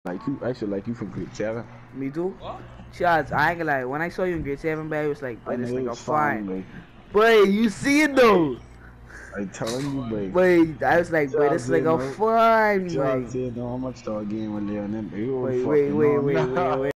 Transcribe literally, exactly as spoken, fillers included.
Like you, actually, like you from grade seven. Me too. What? Shots, I ain't gonna lie. When I saw you in grade seven, boy, it was like, boy, this nigga fine. Like, boy, you see it though. I telling you, boy. Wait, I was like, boy, this nigga fine, boy. Shots, you know how much dog game with Leon. Wait, wait, wait, wait, wait, wait.